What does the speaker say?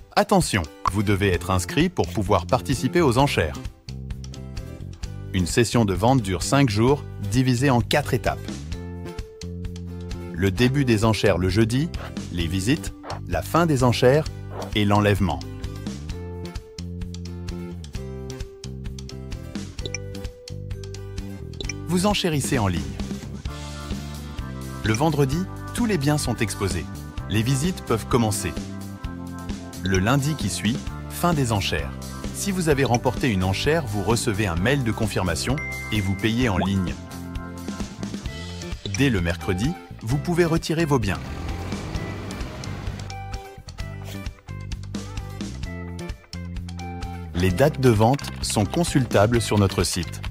Attention, vous devez être inscrit pour pouvoir participer aux enchères. Une session de vente dure 5 jours, divisée en 4 étapes. Le début des enchères le jeudi, les visites, la fin des enchères et l'enlèvement. Vous enchérissez en ligne. Le vendredi, tous les biens sont exposés. Les visites peuvent commencer. Le lundi qui suit, fin des enchères. Si vous avez remporté une enchère, vous recevez un mail de confirmation et vous payez en ligne. Dès le mercredi, vous pouvez retirer vos biens. Les dates de vente sont consultables sur notre site.